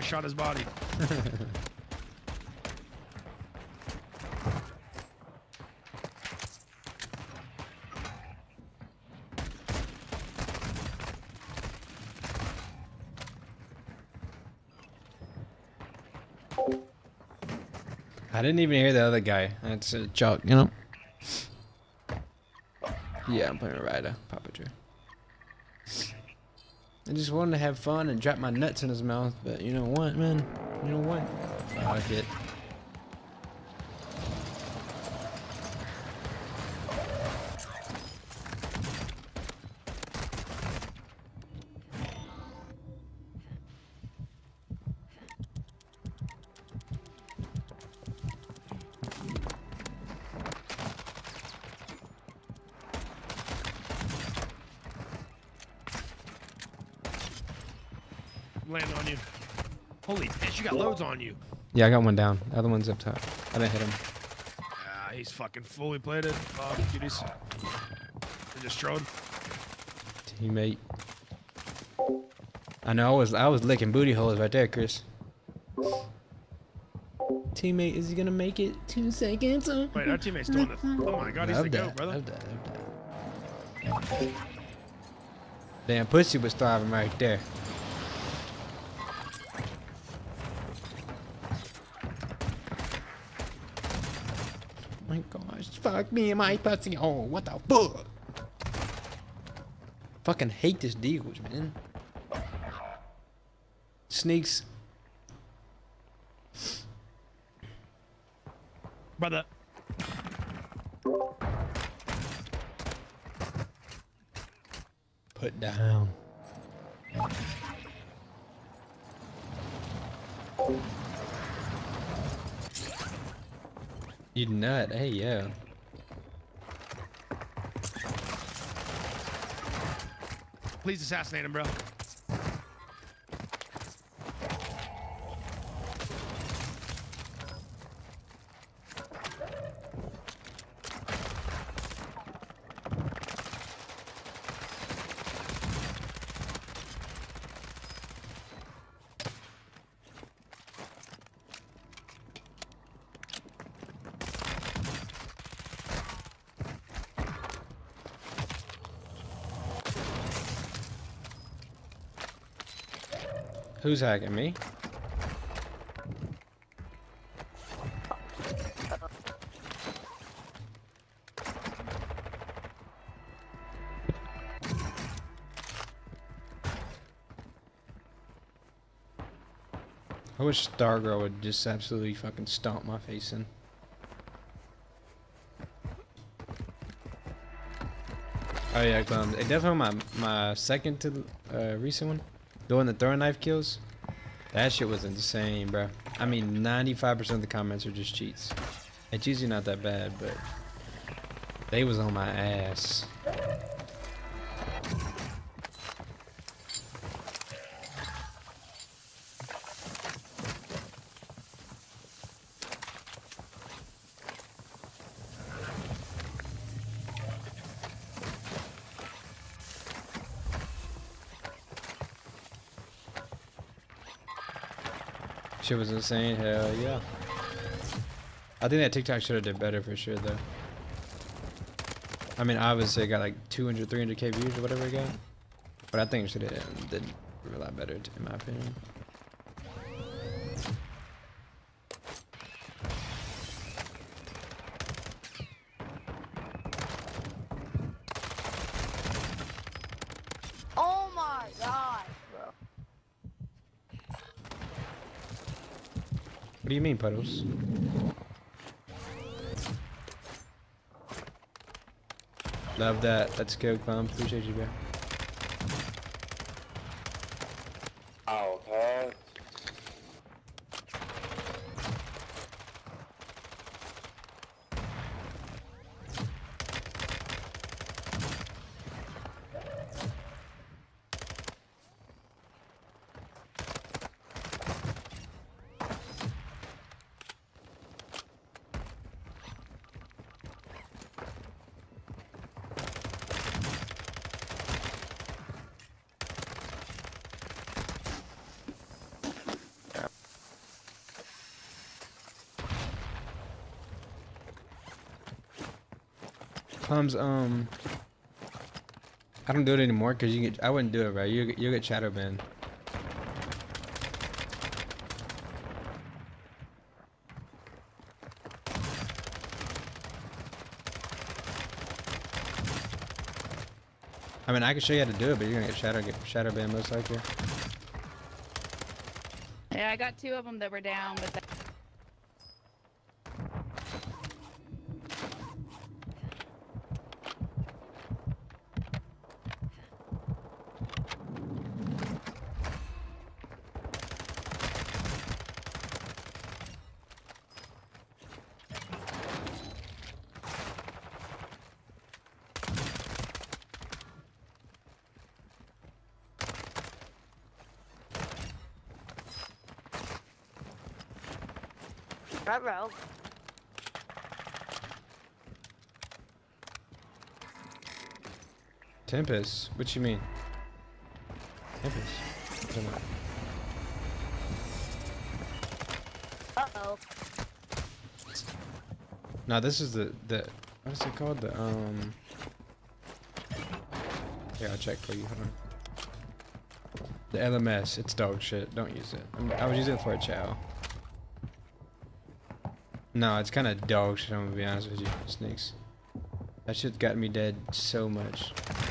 shot his body. I didn't even hear the other guy. That's a joke, you know? Yeah, I'm playing Ryder, Papa Joe. I just wanted to have fun and drop my nuts in his mouth, but you know what, man? You know what? Fuck it. Land on you. Holy bitch, you got loads on you. Yeah, I got one down. The other one's up top. I didn't hit him. Ah, he's fucking fully plated. Oh, cuties. They just strode. Teammate. I know I was licking booty holes right there, Chris. Teammate, is he gonna make it? 2 seconds. Wait, our teammate's doing the. Oh my god, he's the goat, brother. Love that. Damn, pussy was starving right there. My gosh, fuck me and my pussy. Oh, what the fuck? Fucking hate this Deagles, man. Sneaks. Brother. Put down. You nut. Hey, yeah. Please assassinate him, bro. Who's hacking me? I wish Stargirl would just absolutely fucking stomp my face in. Oh yeah, definitely my second to recent one. Doing the throwing knife kills. That shit was insane, bro. I mean, 95% of the comments are just cheats. It's usually not that bad, but they was on my ass. Shit was insane, hell yeah. I think that TikTok should have did better for sure though. I mean, obviously it got like 200, 300k views or whatever it got. But I think it should have did a lot better in my opinion. Oh my god, bro. What do you mean, Puddles? Love that. Let's go, Clem. Appreciate you, bro. Oh, huh? Plums, I don't do it anymore because you get. I wouldn't do it, bro. You get shadow banned. I mean, I can show you how to do it, but you're gonna get shadow banned most likely. Yeah, I got 2 of them that were down, but Front row. Tempest? What you mean? Tempest? What am I- Uh-oh. No, this is the what is it called? Here, I'll check for you. Hold on. The LMS. It's dog shit. Don't use it. I was using it for a chow. No, it's kind of dog shit. I'm gonna be honest with you, Snakes. That shit got me dead so much.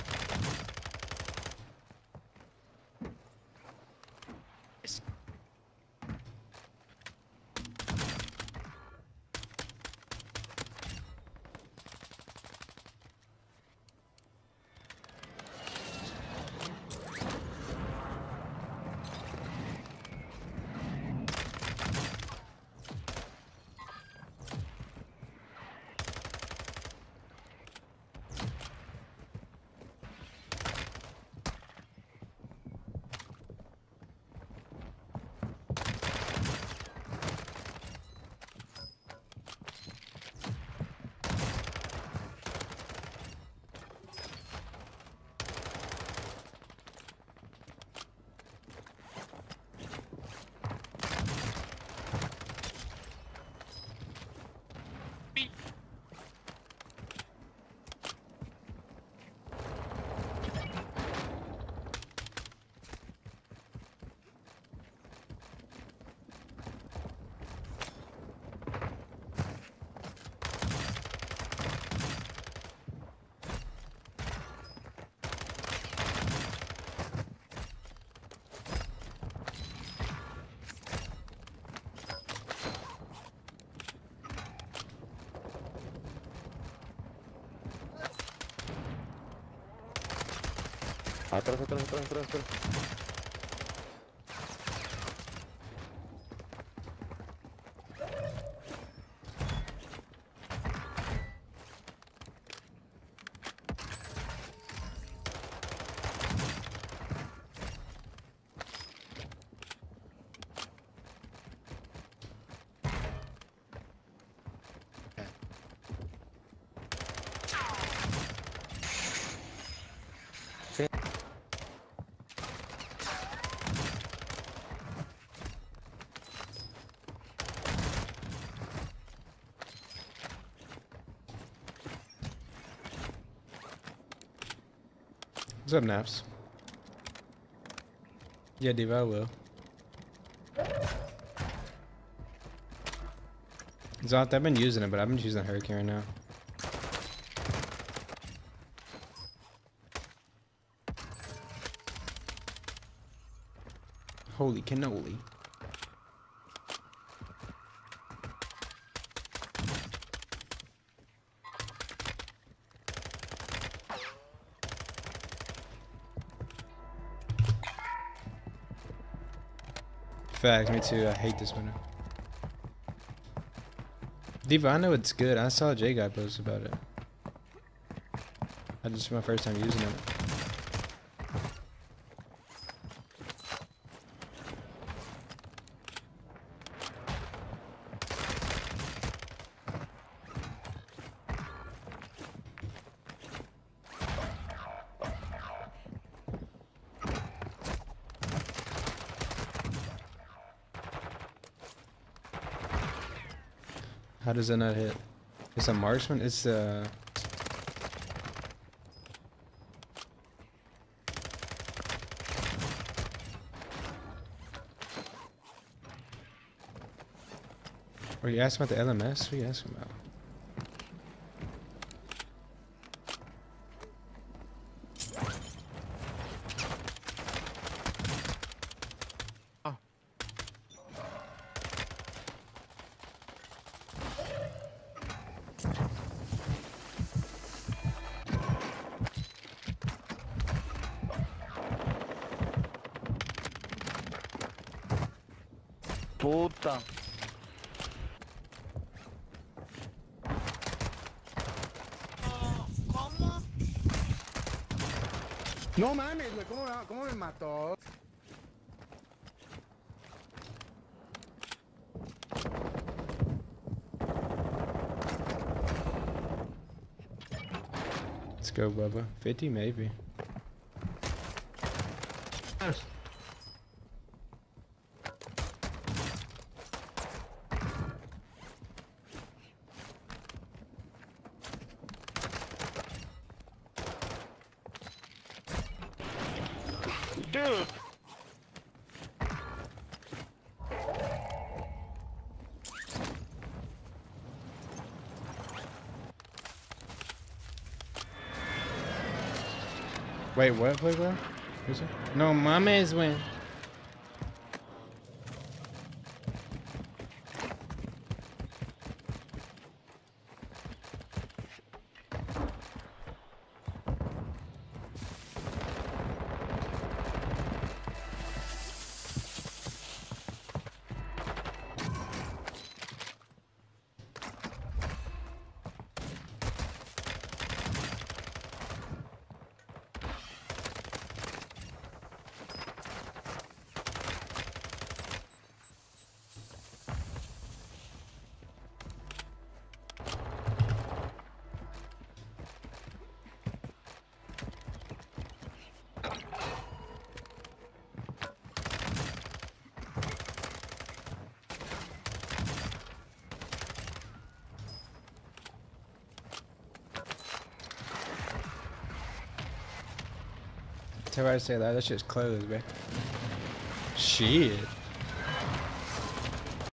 Atrás, atrás, atrás, atrás, atrás. What's up, Naps? Yeah, Diva, I will. Zoth, I've been using it, but I've been using the Hurricane right now. Holy cannoli. Facts, me too. I hate this window. Diva, I know it's good. I saw J Guy post about it. This is my first time using it. How does that not hit? It's a marksman? It's Are you asking about the LMS? What are you asking about? Puta. No mames, güey, ¿cómo me mató? Let's go, Bubba. 50 maybe. Dude. Wait, what, bro? Who's it? No, my man's win. Tell her I say that. That shit's closed, man. Shit.